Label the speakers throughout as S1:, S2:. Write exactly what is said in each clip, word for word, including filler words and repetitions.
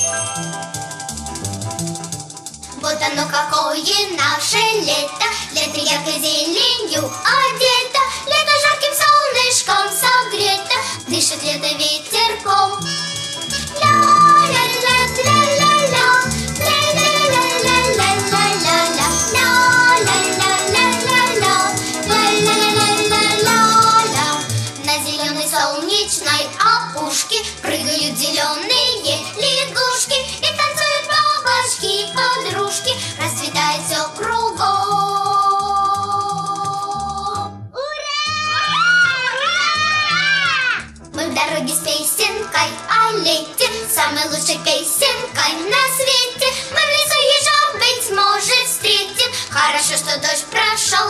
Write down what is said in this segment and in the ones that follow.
S1: Вот оно какое наше лето, лето яркой зеленью одето, лето жарким солнышком согрето, дышит лето ветерком. Ля-ля-ля-ля-ля-ля, ля-ля-ля-ля-ля-ля-ля, ля-ля-ля-ля-ля-ля, ля-ля-ля-ля-ля-ля. На зеленой солнечной опушке прыгают зеленые лягушки и танцуют бабочки-подружки, расцветает все кругом. Ура! Мы в дороге с песенкой о лете, самой лучшей песенкой на свете. Мы в лесу ежа, быть может, встретим, хорошо, что дождь прошел.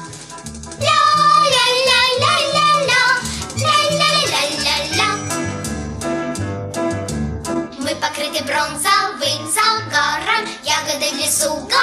S1: Ля-ля-ля-ля-ля-ля, ля-ля-ля-ля-ля. Мы покрыты бронзовым загаром, ягоды в лесу